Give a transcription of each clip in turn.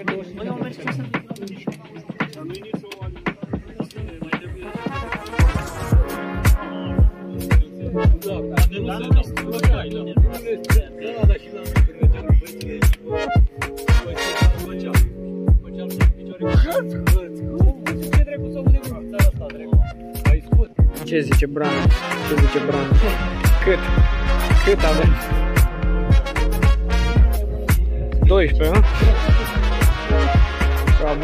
Ce zice Bran? Ce zice Bran? Cât avem? 12, hă? Cam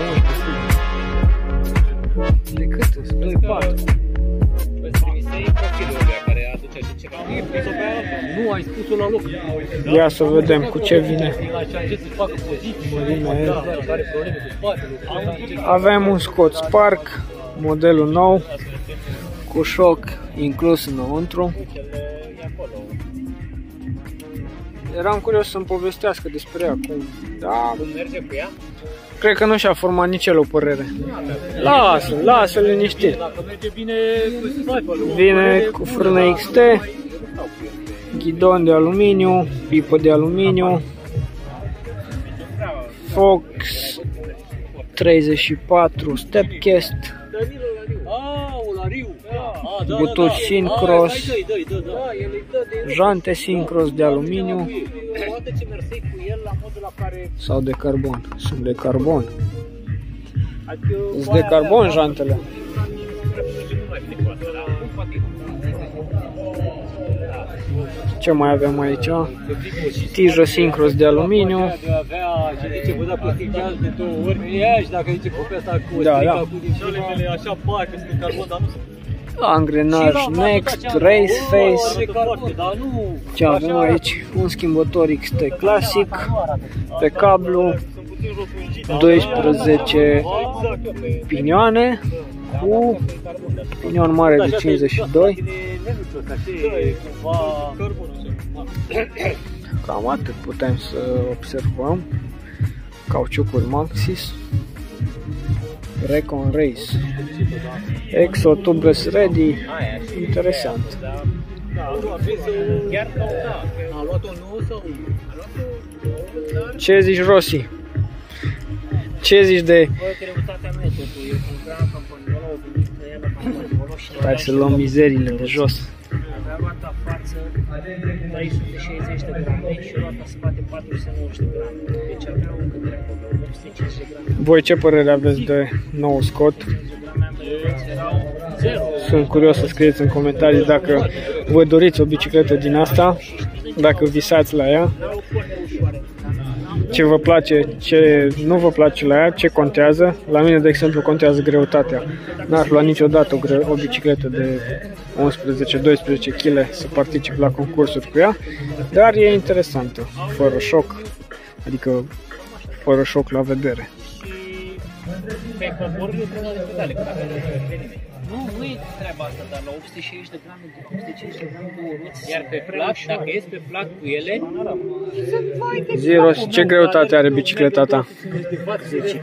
11, de cât? 2-4. Îți trimisei profilul ăla care aduce așa ceva. Nu, ai spus-o la loc. Ia să vedem cu ce vine. Avem un Scott Spark, modelul nou, cu șoc inclus înăuntru. Eram curios să-mi povestească despre ea, cum, da, Cum merge cu ea? cred că nu și-a format nici el o părere. Lasă-l liniștit. Dacă merge bine, Vine cu frână XT, ghidon de aluminiu, pipă de aluminiu, Fox 34 Stepcast, butuci Syncros, jante Syncros de aluminiu sau de carbon. Sunt de carbon. Sunt de carbon jantele. Ce mai avem aici? Tijă Syncros de aluminiu. Da. Angrenaj Next, Race Face. Ce avem aici? Un schimbător XT clasic pe cablu, 12 pinioane cu pinion mare de 52. Cam atât putem să observăm. Cauciucuri Maxxis, Recon Race, Exo Tubeless Ready. Interesant. Ce zici, Rossi? Ce zici de... Hai să luăm mizerile de jos. Roata față 360 de grame și roata spate 490 de grame. Deci aveau încădere acolo, 850 de grame. Voi ce părere aveți de nou Scott? Sunt curios să scrieți în comentarii dacă vă doriți o bicicletă din asta, dacă visați la ea, ce vă place, ce nu vă place la ea, ce contează. La mine, de exemplu, contează greutatea. N-aș lua niciodată o bicicletă de 11-12 kg să particip la concursuri cu ea, dar e interesantă, fără șoc, adică fără șoc la vedere. Pe coborârile trebuie de pedale, că dacă nu e treaba asta, dar la 860 de grame, 850 de grame, două roți. Iar pe flat, dacă ești pe flat cu ele, Zero, ce greutate are bicicleta ta? 10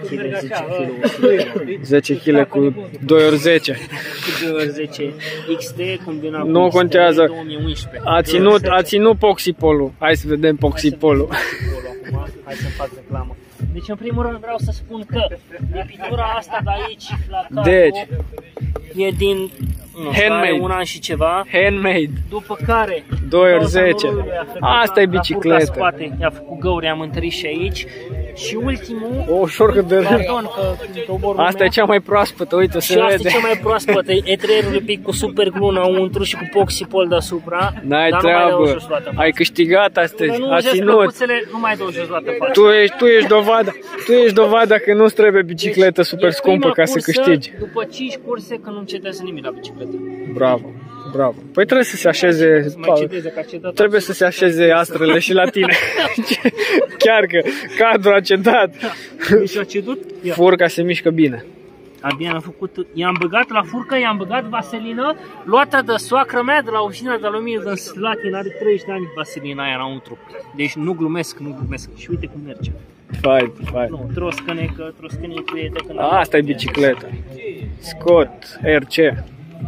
kg, 10 kg cu 2 ori 10. Cu 2 ori 10 XT combinat cu Nu contează. 2011. A ținut Poxipolul. Hai să vedem Poxipolul. Hai să fac reclamă. Deci, în primul rând, vreau să spun că lipitura asta de aici, la capul, Deci, e din handmade. un an și ceva. Handmade. După care 2 ori 10. Asta e la bicicletă. spate, i-a făcut găuri, am întărit și aici. Și ultimul, O șorcă de pardon că toborul Asta e cea mai proaspătă, uite, și se asta vede. e cea mai proaspătă, E3-ul pic cu super glue înăuntru și cu Poxipol deasupra. N-ai dar nu mai dau treabă. jos luată față. Ai câștigat astăzi. Nu A jos ținut. plăcuțele, nu mai dau jos luată față. Tu ești dovada. Tu ești dovada că nu-ți trebuie bicicletă super E scumpă prima ca să cursă, câștigi. După 5 curse, că nu încetează nimic la bicicletă. Bravo. Bravo. Păi trebuie să se așeze, Să mai cedeze, că a cedat trebuie să se așeze astrele și la tine. Chiar că cadrul a cedat. și a cedut. Ia. Furca se mișcă bine. Abia am făcut, i-am băgat la furcă, i-am băgat vaselină, luată de soacră mea de la usina de aluminiu din Slatina, are 30 de ani vaselina aia înăuntru. Deci nu glumesc. Și uite cum merge. Fai. Nu, troscănecă e de când Asta e bicicleta. Scott RC.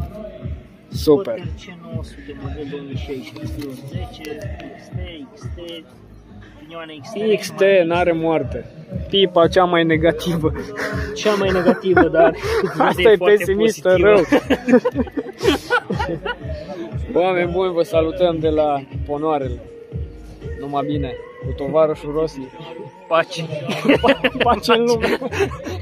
Super. RC 900 model 2016, 10, XT, pinioane XT. XT n-are moarte. Pipa cea mai negativă. Cea mai negativă, dar asta e pesimistă rău. Oameni buni, vă salutăm de la Ponoarele. Numai bine, cu tovarășul Rossi. Pace. Pace în lume.